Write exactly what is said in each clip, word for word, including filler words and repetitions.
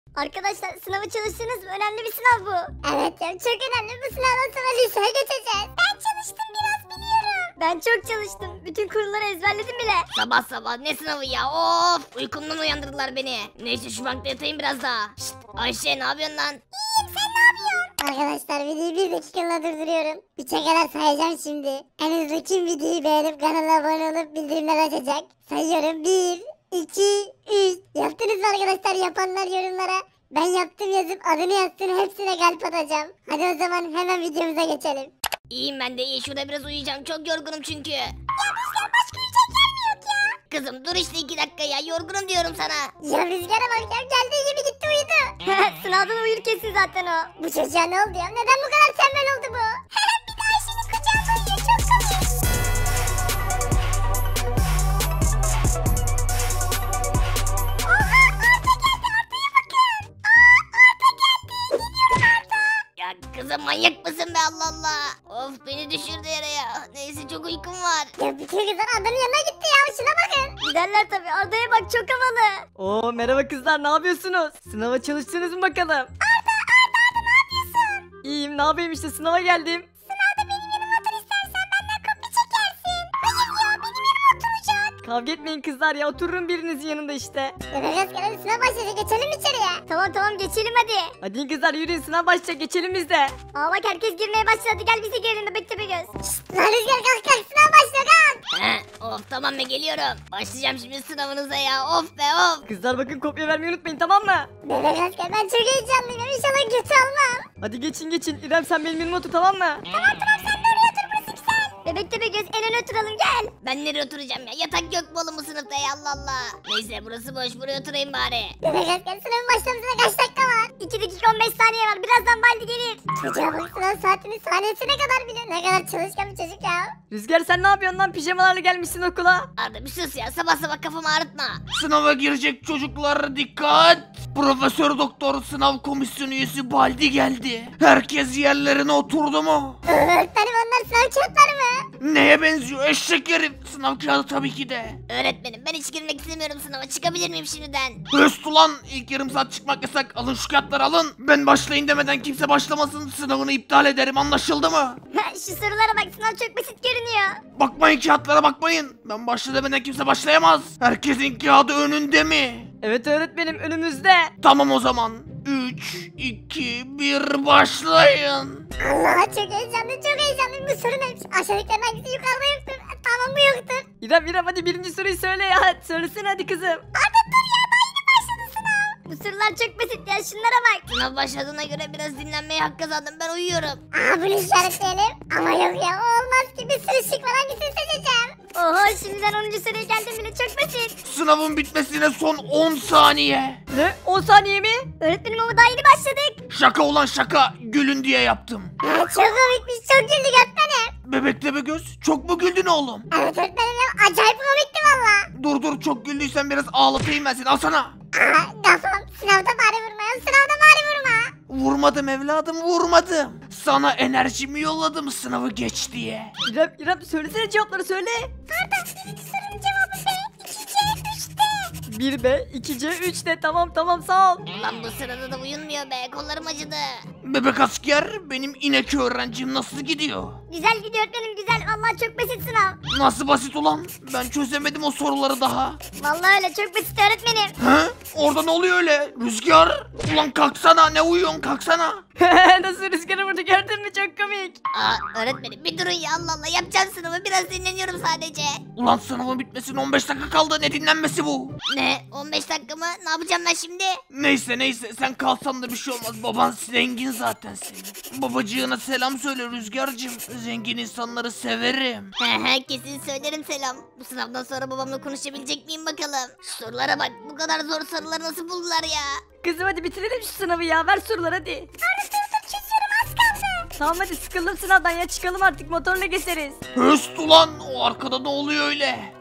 Arkadaşlar sınava çalıştınız mı? Önemli bir sınav bu. Evet ya çok önemli. Bu sınavdan sonra liseye geçeceğiz. Ben çalıştım biraz biliyorum. Ben çok çalıştım. Bütün kurulları ezberledim bile. Sabah sabah ne sınavı ya, of, uykumdan uyandırdılar beni. Neyse şu bankta yatayım biraz daha. Şşt Ayşe, ne yapıyorsun lan? İyiyim, sen ne yapıyorsun? Arkadaşlar videoyu bir dakikalığına durduruyorum. Üçe kadar sayacağım şimdi. En hızlı kim videoyu beğenip kanala abone olup bildirimler açacak? Sayıyorum. Bir, iki, üç. Yaptınız mı arkadaşlar? Yapanlar yorumlara ben yaptım yazıp adını yazsın, hepsine kalp atacağım. Hadi o zaman hemen videomuza geçelim. İyiyim ben de, iyi, şurada biraz uyuyacağım, çok yorgunum çünkü. Ya Rüzgar, başka uyuyacak yer mi yok ya? Kızım dur işte iki dakika ya, yorgunum diyorum sana. Ya Rüzgar'a bak ya, geldiği gibi gitti uyudu. Sınavdan uyur kesin zaten o. Bu çocuğa ne oldu ya? Neden bu kadar tembel oldu bu? Bir daha Ayşe'nin kucağında uyuyor, çok komik. Oha, Arda geldi, Arda'ya bakın. Aa, Arda geldi, geliyorum Arda. Ya kızım manyak mısın be, Allah Allah. Of, beni düşürdü yere ya. Neyse çok uykum var. Ya bütün kızlar Arda'nın yanına gitti ya, şuna bakın. Giderler tabii, Arda'ya bak çok havalı. Oo merhaba kızlar, ne yapıyorsunuz? Sınava çalıştınız mı bakalım? Arda, Arda, Arda ne yapıyorsun? İyiyim, ne yapayım işte, sınava geldim. Sınavda benim yanıma otur, istersen benden kopya çekersin. Hayır ya, benim yanıma oturacak. Kavga etmeyin kızlar ya, otururum birinizin yanında işte. Bebek asker, hadi sınav başlayacak, geçelim içeriye. Tamam tamam, geçelim hadi. Hadi kızlar yürüyün, sınav başlayacak, geçelim biz de. Aa bak, herkes girmeye başladı, gel bize girelim bebek tepe göz. Şşt lan Rüzgar, kalk kalk, sınav başlıyor, kalk. He, of tamam be, geliyorum. Başlayacağım şimdi sınavınıza ya, of be of. Kızlar bakın, kopya vermeyi unutmayın, tamam mı? Bebek asker, ben çok heyecanlıyım, inşallah kötü almam. Hadi geçin geçin, İrem sen benim yanıma otur, tamam mı? Tamam tamam, sen de oraya otur, burası güzel. Bebek tepe göz, en öne oturalım, gel. Ben nereye oturacağım ya, yatak yok mu oğlum bu sınıfta ya, Allah Allah. Neyse burası boş, buraya oturayım bari. Bebek asker, sınavın başlamasına kaç dakika var? iki dakika on beş saniye var, birazdan Baldi gelir. Çocuğa bak, sınav saatini saniyesine kadar biliyor. Ne kadar çalışkan bir çocuk ya. Rüzgar sen ne yapıyorsun lan, pijamalarla gelmişsin okula. Arda bir sus ya, sabah sabah kafamı ağrıtma. Sınava girecek çocuklar dikkat! Profesör Doktor Sınav Komisyonu üyesi Baldi geldi. Herkes yerlerine oturdu mu? Öğretmenim, onlar sınav kağıtları mı? Neye benziyor eşek herif? Sınav kağıdı tabii ki de. Öğretmenim ben hiç girmek istemiyorum sınava, çıkabilir miyim şimdiden? Höst ulan, ilk yarım saat çıkmak yasak. Alın şu kağıtları alın. Ben başlayın demeden kimse başlamasın. Sınavını iptal ederim, anlaşıldı mı? Şu sorulara bak, sınav çok basit görünüyor. Bakmayın kağıtlara, bakmayın. Ben başla demeden kimse başlayamaz. Herkesin kağıdı önünde mi? Evet öğretmenim, önümüzde. Tamam o zaman. üç, iki, bir başlayın. Allah, çok heyecanlı, çok heyecanlıyım. Bu soru neymiş? Aşağıdakilerin hangisi yukarıda yoktur? Tamam, bu yoktur. İrem İrem hadi birinci soruyu söyle ya, söylesene hadi kızım. Arda dur ya, daha yeni başladı sınav. Bu sorular çok basit ya, şunlara bak. Sınav başladığına göre biraz dinlenmeye hak kazandım, ben uyuyorum. Aa, bunu işaretleyelim. Ama yok ya, o olmaz ki, bir sürü şık var, hangisini seçeceğim? Oho, şimdiden onuncu soruya geldim bile, çok basit. Sınavın bitmesine son on saniye. Ne, on saniye mi? Öğretmenim ama daha yeni başladık. Şaka ulan şaka. Gülün diye yaptım. Ha, çok komikmiş, çok güldük öğretmenim. Bebek tepe göz. Çok mu güldün oğlum? Evet öğretmenim ya, acayip komikti valla. Dur dur, çok güldüysen biraz ağlatayım ben seni. Alsana. Aa, kafam, sınavda bari vurma ya, sınavda bari vurma. Vurmadım evladım, vurmadım. Sana enerjimi yolladım sınavı geç diye. İrem İrem söylesene cevapları, söyle. Arda, birinci sorunun cevabı B, iki C, üç D. bir B, iki C, üç D, tamam tamam sağ ol. Ulan bu sırada da uyunmuyor be, kollarım acıdı. Bebek asker, benim inek öğrencim nasıl gidiyor? Güzel gidiyor öğretmenim, güzel. Vallahi çok basit sınav. Nasıl basit ulan? Ben çözemedim o soruları daha. Vallahi öyle, çok basit öğretmenim. He? Orada ne oluyor öyle? Rüzgar? Ulan kalksana, ne uyuyorsun, kalksana. Nasıl rüzgarı vurdu, gördün mü, çok komik. Aa öğretmenim bir durun ya, Allah Allah, yapacağım sınavı, biraz dinleniyorum sadece. Ulan sınavın bitmesine on beş dakika kaldı, ne dinlenmesi bu? Ne, on beş dakika mı, ne yapacağım ben şimdi? Neyse neyse, sen kalsan da bir şey olmaz, baban zengin zaten senin. Babacığına selam söyle Rüzgar'cığım, zengin insanları severim. He he, kesin söylerim selam. Bu sınavdan sonra babamla konuşabilecek miyim bakalım. Şu sorulara bak, bu kadar zor soruları nasıl buldular ya? Kızım hadi bitirelim şu sınavı ya, ver soruları hadi. Arda dur dur, çözüyorum, az kaldı. Tamam hadi, sıkıldım sınavdan ya, çıkalım artık, motorla gezeriz. Höst ulan, o arkada ne oluyor öyle?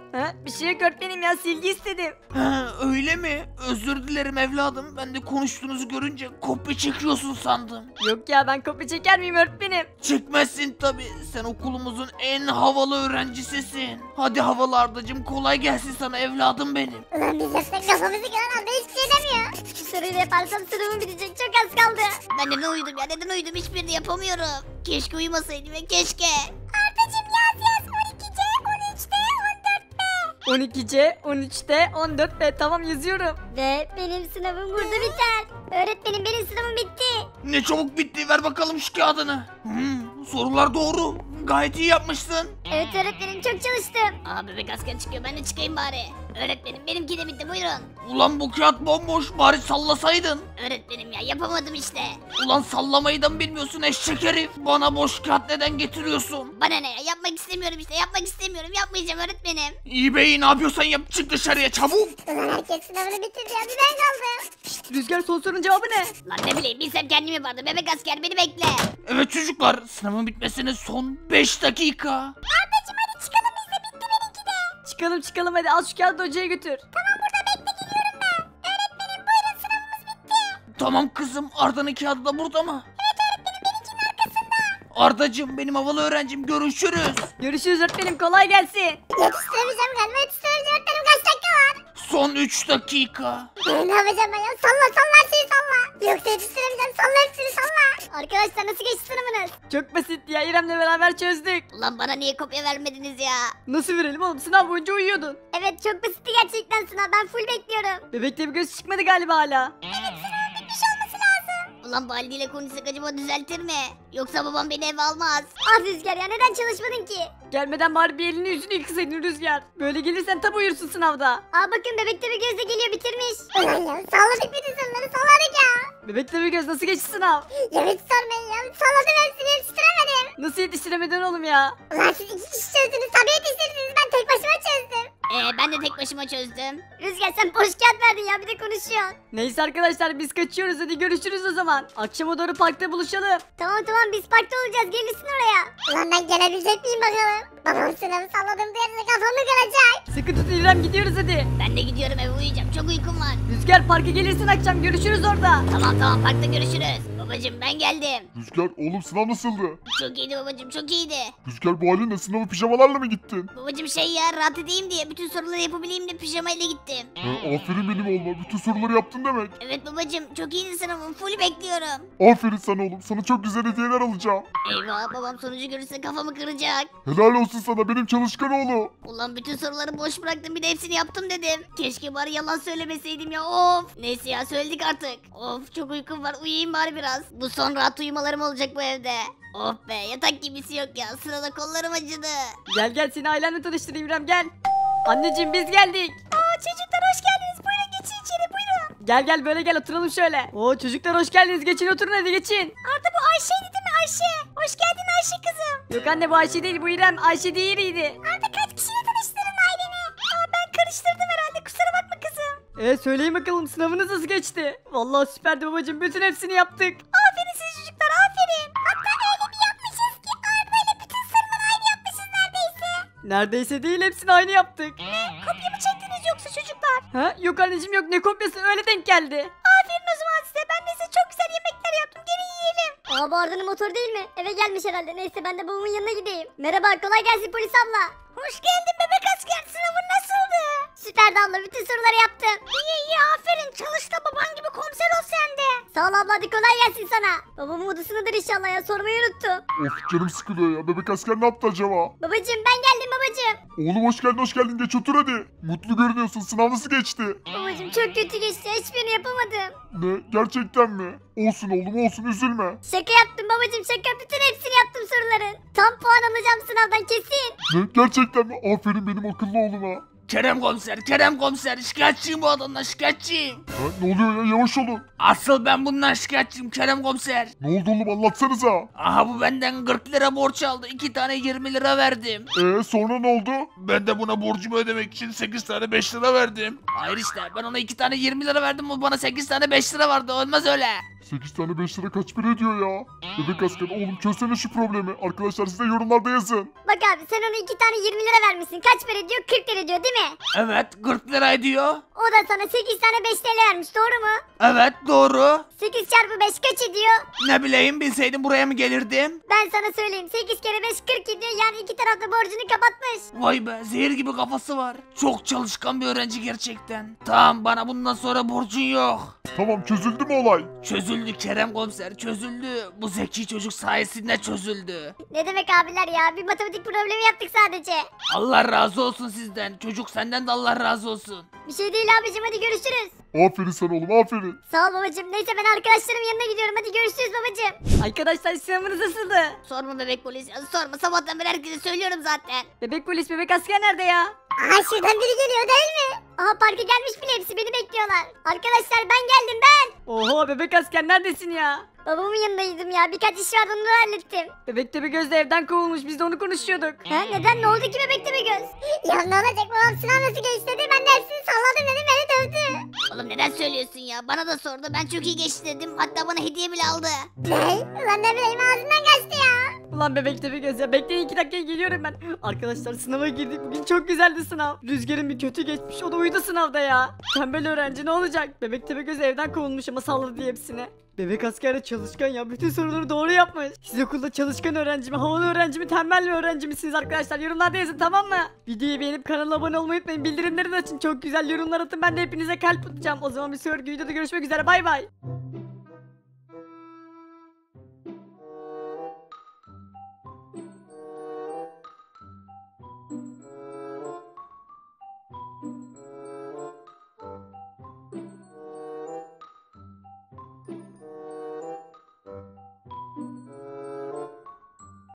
Ha? Bir şey yok öğretmenim ya, silgi istedim. Ha, öyle mi? Özür dilerim evladım. Ben de konuştuğunuzu görünce kopya çekiyorsun sandım. Yok ya, ben kopya çeker miyim öğretmenim? Çekmezsin tabi. Sen okulumuzun en havalı öğrencisisin. Hadi havalı Ardacığım, kolay gelsin sana evladım benim. Ulan biz yaşta kafamızı kıran anda hiçbir şey demiyor. Şu soruyu da yaparsam sınavım bitecek, çok az kaldı. Ben neden uyudum ya neden uyudum hiçbirini yapamıyorum. Keşke uyumasaydım ya keşke. Ardacım yaz yaz on iki C on üç D on dört B. on iki C, on üç D, on dört B, tamam yazıyorum. Ve benim sınavım burada biter. Öğretmenim benim sınavım bitti. Ne çabuk bitti, ver bakalım şu kağıdını. Hmm, sorular doğru. Gayet iyi yapmışsın. Evet öğretmenim, çok çalıştım. Aa bebek asker çıkıyor ben de çıkayım bari. Öğretmenim benimki de bitti buyurun. Ulan bu kağıt bomboş, bari sallasaydın. Öğretmenim ya yapamadım işte. Ulan sallamayı da mı bilmiyorsun eşek herif? Bana boş kağıt neden getiriyorsun? Bana ne ya yapmak istemiyorum işte yapmak istemiyorum yapmayacağım öğretmenim. İyi beyi, ne yapıyorsan yap, çık dışarıya çabuk. Ulan herkes sınavını bitirdi ya, bir ben kaldım. Şşt, Rüzgar, son sorunun cevabı ne? Lan ne bileyim bilsem kendim yapardım bebek asker beni bekle. Evet çocuklar, sınavın bitmesine son beş dakika. Ardacım hadi çıkalım, biz de bitti benimki de. Çıkalım çıkalım, hadi al şu kağıdı hocaya götür. Tamam burada bekle, geliyorum ben. Öğretmenim buyurun, sınavımız bitti. Tamam kızım, Arda'nın kağıdı da burada mı? Evet öğretmenim, benimkinin arkasında. Ardacığım, benim havalı öğrencim, görüşürüz. Görüşürüz öğretmenim, kolay gelsin. Yetiştiremeyeceğim galiba, yetiştiremeyeceğim öğretmenim, kaç dakika var? Son üç dakika. Ee, ne yapacağım ben ya? Salla salla her şeyi salla. Yoksa yetiştiremeyeceğim, salla hepsini salla. Arkadaşlar nasıl geçti sınavınız? Çok basit ya, İrem'le beraber çözdük. Ulan bana niye kopya vermediniz ya? Nasıl verelim oğlum, sınav boyunca uyuyordun. Evet çok basitti gerçekten sınav, ben full bekliyorum. Bebekte bir göz çıkmadı galiba hala. Bitmiş olması lazım. Ulan Baldi ile konuşsak acaba düzeltir mi? Yoksa babam beni eve almaz. Ah Rüzgar ya, neden çalışmadın ki? Gelmeden bari bir elini yüzünü yıkasaydın Rüzgar. Böyle gelirsen tam uyursun sınavda. Aa bakın bebekte bir gözle geliyor, bitirmiş. Ulan ya salladık bütün soruları, salladık ya. Bebekte bir göz nasıl geçti sınav? Ya hiç sormayın ya, salladım hepsini, yetiştiremedim. Nasıl yetiştiremedin oğlum ya? Ulan siz iki kişi çözdünüz, tabii yetiştirdiniz, ben tek başıma çözdüm. Ee ben de tek başıma çözdüm. Rüzgar sen boş kağıt verdin ya, bir de konuşuyorsun. Neyse arkadaşlar, biz kaçıyoruz, hadi görüşürüz o zaman. Akşama doğru parkta buluşalım. Tamam tamam, biz parkta olacağız, gelirsin oraya. Ulan ben gelebilecek miyim bakalım? Babam sınavı salladım duyarsa kafamı kıracak. Sıkı tut İrem, gidiyoruz hadi. Ben de gidiyorum eve uyuyacağım çok uykum var. Rüzgar, parka gelirsin akşam, görüşürüz orada. Tamam tamam parkta görüşürüz. Babacım ben geldim. Rüzgar oğlum sınav nasıldı? Çok iyiydi babacım çok iyiydi. Rüzgar bu halinle sınavı pijamalarla mı gittin? Babacım şey ya rahat edeyim diye bütün soruları yapabileyim de pijamayla gittim. Ha, aferin benim oğluma bütün soruları yaptın demek. Evet babacım çok iyiydi sınavım full bekliyorum. Aferin sana oğlum sana çok güzel hediyeler alacağım. Eyvah babam sonucu görürse kafamı kıracak. Helal olsun sana benim çalışkan oğlum. Ulan bütün soruları boş bıraktım bir de hepsini yaptım dedim. Keşke bari yalan söylemeseydim ya of. Neyse ya söyledik artık. Of çok uykum var uyuyayım bari biraz. Bu son rahat uyumalarım olacak bu evde. Of be yatak gibisi yok ya sırada kollarım acıdı. Gel gel, seni ailenle tanıştırayım İrem, gel. Anneciğim biz geldik. Aa çocuklar hoş geldiniz, buyurun geçin içeri buyurun. Gel gel, böyle gel, oturalım şöyle. Oo çocuklar, hoş geldiniz, geçin oturun hadi geçin. Arda bu Ayşe'ydi değil mi Ayşe? Hoş geldin Ayşe kızım. Yok anne, bu Ayşe değil, bu İrem. Ayşe diğeriydi. Arda kaç kişiyle tanıştırdın aileni? Aa ben karıştırdım herhalde, kusura bakma kızım. E söyleyin bakalım, sınavınız nasıl geçti? Vallahi süperdi babacığım, bütün hepsini yaptık. Aferin siz çocuklar, aferin. Hatta öyle bir yapmışız ki Arda ile bütün soruları aynı yapmışız neredeyse. Neredeyse değil, hepsini aynı yaptık. Kopya mı çektiniz yoksa çocuklar? Ha? Yok anneciğim yok, ne kopyası, öyle denk geldi. Aferin o zaman size, ben de size çok güzel yemekler yaptım, gelin yiyelim. Aa bu Arda'nın motor değil mi? Eve gelmiş herhalde, neyse ben de babamın yanına gideyim. Merhaba, kolay gelsin polis abla. Hoş geldin bebek asker, sınavın nasıldı? Süperdi abla, bütün soruları yaptım. İyi iyi aferin, çalış da baban gibi komiser ol sen de. Sağ ol abla, hadi kolay gelsin sana. Babamın odasındadır inşallah ya, sormayı unuttum. Of canım sıkılıyor ya bebek asker ne yaptı acaba? Babacım ben geldim babacım. Oğlum hoş geldin hoş geldin geç otur hadi. Mutlu görünüyorsun sınav nasıl geçti? Babacım çok kötü geçti, hiçbirini yapamadım. Ne gerçekten mi? Olsun oğlum olsun üzülme. Şaka yaptım babacım, şaka, bütün hepsini yaptım soruların. Tam puan alacağım sınavdan kesin. Ne gerçekten mi? Aferin benim akıllı oğluma. Kerem komiser, Kerem komiser, şikayetçiyim bu adamdan, şikayetçiyim. Ha, ne oluyor ya yavaş olun. Asıl ben bundan şikayetçiyim Kerem komiser. Ne oldu oğlum anlatsanıza. Aha bu benden kırk lira borç aldı, iki tane yirmi lira verdim. Eee sonra ne oldu? Ben de buna borcumu ödemek için sekiz tane beş lira verdim. Hayır işte, ben ona iki tane yirmi lira verdim, o bana sekiz tane beş lira vardı, olmaz öyle. sekiz tane beş lira kaç para ediyor ya? Bebek asker oğlum çözsene şu problemi. Arkadaşlar siz de yorumlarda yazın. Bak abi sen ona iki tane yirmi lira vermişsin. Kaç para ediyor? kırk lira ediyor değil mi? Evet kırk lira ediyor. O da sana sekiz tane beş T L vermiş doğru mu? Evet doğru. sekiz çarpı beş kaç ediyor? Ne bileyim bilseydim buraya mı gelirdim? Ben sana söyleyeyim sekiz kere beş kırk ediyor yani iki tarafta borcunu kapatmış. Vay be zehir gibi kafası var. Çok çalışkan bir öğrenci gerçekten. Tamam bana bundan sonra borcun yok. Tamam çözüldü mü olay? Çözüldü Kerem komiser çözüldü. Bu zeki çocuk sayesinde çözüldü. Ne demek abiler ya bir matematik problemi yaptık sadece. Allah razı olsun sizden. Çocuk senden de Allah razı olsun. Bir şey değil abicim hadi görüşürüz. Aferin sana oğlum aferin. Sağ ol babacım neyse ben arkadaşlarım yanına gidiyorum hadi görüşürüz babacım. Arkadaşlar sınavınız nasıldı? Sorma bebek polis ya sorma sabahtan beri herkese söylüyorum zaten. Bebek polis bebek asker nerede ya? Aha şuradan biri geliyor değil mi? Aha parka gelmiş bile hepsi beni bekliyorlar. Arkadaşlar ben geldim ben. Oho bebek asker neredesin ya? Babamın yanındaydım ya birkaç iş vardı onu da hallettim. Bebek tepe göz de evden kovulmuş biz de onu konuşuyorduk. Ha neden ne oldu ki bebekte bir göz? Ya ne olacak babam sınav nasıl geçti dedi ben de hepsini salladım dedim beni dövdü. Oğlum neden söylüyorsun ya bana da sordu ben çok iyi geçti dedim hatta bana hediye bile aldı. Ne? Ulan ne bileyim ağzından kaçtı ya. Ulan bebek tepe göz ya bekleyin iki dakikaya geliyorum ben. Arkadaşlar sınava girdik bugün çok güzeldi sınav. Rüzgar'ın bir kötü geçmiş o da uyudu sınavda ya. Tembel öğrenci ne olacak? Bebek tepe göz evden kovulmuş ama salladı diye hepsini. Bebek asker de çalışkan ya bütün soruları doğru yapmış. Siz okulda çalışkan öğrenci mi, havalı öğrenci mi, tembel bir öğrenci misiniz arkadaşlar? Yorumlarda yazın tamam mı? Videoyu beğenip kanala abone olmayı unutmayın. Bildirimleri de açın çok güzel yorumlar atın ben de hepinize kalp atacağım. O zaman bir sonraki videoda görüşmek üzere bay bay.